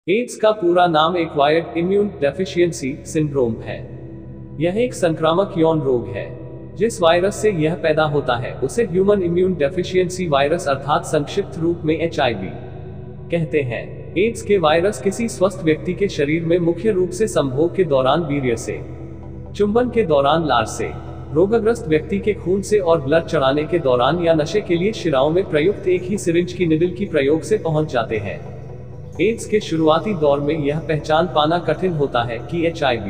Ads का पूरा नाम एक्वायर्ड इम्यून डेफिशिएंसी सिंड्रोम है। यह एक संक्रामक यौन रोग है। जिस वायरस से यह पैदा होता है उसे ह्यूमन इम्यून डेफिशिएंसी वायरस अर्थात संक्षिप्त रूप में HIV कहते हैं। एड्स के वायरस किसी स्वस्थ व्यक्ति के शरीर में मुख्य रूप से संभोग के दौरान वीर्य से, चुंबन के दौरान लार से, रोगग्रस्त व्यक्ति के खून से और ब्लड चढ़ाने के दौरान या नशे के लिए शिराओं में प्रयुक्त एक ही सिरिंज की निडल की प्रयोग से पहुंच जाते हैं। एड्स के शुरुआती दौर में यह पहचान पाना कठिन होता है कि HIV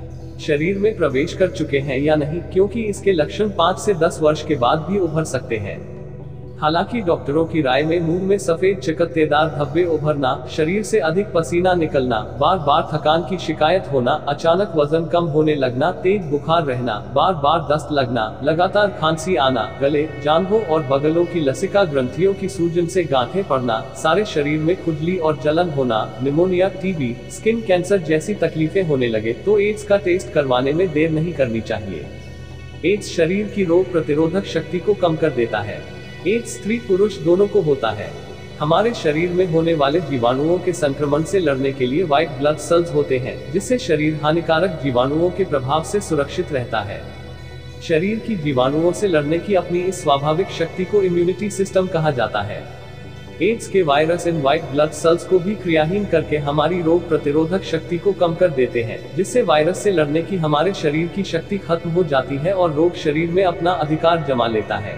शरीर में प्रवेश कर चुके हैं या नहीं, क्योंकि इसके लक्षण 5 से 10 वर्ष के बाद भी उभर सकते हैं। हालांकि डॉक्टरों की राय में मुंह में सफेद चकत्तेदार धब्बे उभरना, शरीर से अधिक पसीना निकलना, बार बार थकान की शिकायत होना, अचानक वजन कम होने लगना, तेज बुखार रहना, बार बार दस्त लगना, लगातार खांसी आना, गले, जांघों और बगलों की लसिका ग्रंथियों की सूजन से गांठें पड़ना, सारे शरीर में खुजली और जलन होना, निमोनिया, TB, स्किन कैंसर जैसी तकलीफें होने लगे तो एड्स का टेस्ट करवाने में देर नहीं करनी चाहिए। एड्स शरीर की रोग प्रतिरोधक शक्ति को कम कर देता है। एड्स स्त्री पुरुष दोनों को होता है। हमारे शरीर में होने वाले जीवाणुओं के संक्रमण से लड़ने के लिए व्हाइट ब्लड सेल्स होते हैं, जिससे शरीर हानिकारक जीवाणुओं के प्रभाव से सुरक्षित रहता है। शरीर की जीवाणुओं से लड़ने की अपनी इस स्वाभाविक शक्ति को इम्यूनिटी सिस्टम कहा जाता है। एड्स के वायरस इन व्हाइट ब्लड सेल्स को भी क्रियाहीन करके हमारी रोग प्रतिरोधक शक्ति को कम कर देते हैं, जिससे वायरस से लड़ने की हमारे शरीर की शक्ति खत्म हो जाती है और रोग शरीर में अपना अधिकार जमा लेता है।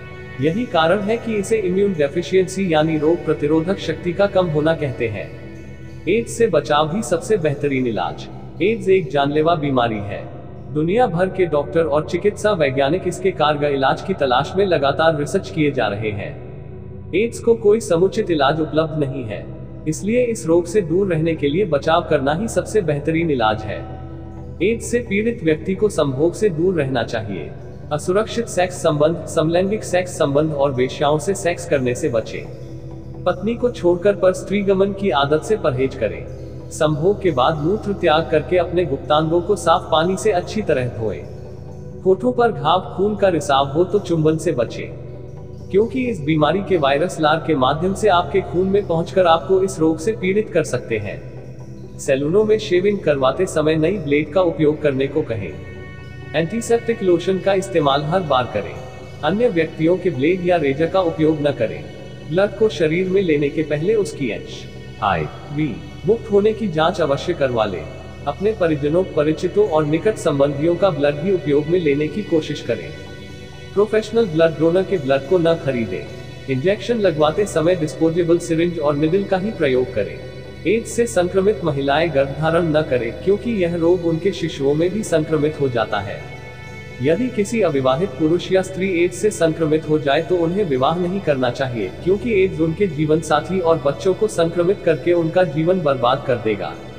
यही कारण है कि इसे इम्यून डेफिशिएंसी यानी रोग प्रतिरोधक शक्ति का कम होना कहते हैं। एड्स से बचाव ही सबसे बेहतरीन इलाज। एड्स एक जानलेवा बीमारी है। दुनिया भर के डॉक्टर और चिकित्सा वैज्ञानिक इसके कारगर इलाज की तलाश में लगातार रिसर्च किए जा रहे हैं। एड्स को कोई समुचित इलाज उपलब्ध नहीं है, इसलिए इस रोग से दूर रहने के लिए बचाव करना ही सबसे बेहतरीन इलाज है। एड्स से पीड़ित व्यक्ति को संभोग से दूर रहना चाहिए। असुरक्षित सेक्स संबंध, समलैंगिक सेक्स संबंध और वेश्याओं से सेक्स करने से बचें। पत्नी को छोड़कर पर स्त्रीगमन की आदत से परहेज करें। संभोग के बाद मूत्र त्याग करके अपने गुप्तांगों को साफ पानी से अच्छी तरह धोएं। होठों पर घाव, खून का रिसाव हो तो चुंबन से बचें, क्योंकि इस बीमारी के वायरस लार के माध्यम से आपके खून में पहुंचकर आपको इस रोग से पीड़ित कर सकते हैं। सैलूनों में शेविंग करवाते समय नई ब्लेड का उपयोग करने को कहें। एंटीसेप्टिक लोशन का इस्तेमाल हर बार करें। अन्य व्यक्तियों के ब्लेड या रेजर का उपयोग न करें। ब्लड को शरीर में लेने के पहले उसकी HIV मुक्त होने की जांच अवश्य करवा लें। अपने परिजनों, परिचितों और निकट संबंधियों का ब्लड भी उपयोग में लेने की कोशिश करें। प्रोफेशनल ब्लड डोनर के ब्लड को न खरीदें। इंजेक्शन लगवाते समय डिस्पोजेबल सिरिंज और निडल का ही प्रयोग करें। एड्स से संक्रमित महिलाएं गर्भधारण न करें, क्योंकि यह रोग उनके शिशुओं में भी संक्रमित हो जाता है। यदि किसी अविवाहित पुरुष या स्त्री एड्स से संक्रमित हो जाए तो उन्हें विवाह नहीं करना चाहिए, क्योंकि एड्स उनके जीवन साथी और बच्चों को संक्रमित करके उनका जीवन बर्बाद कर देगा।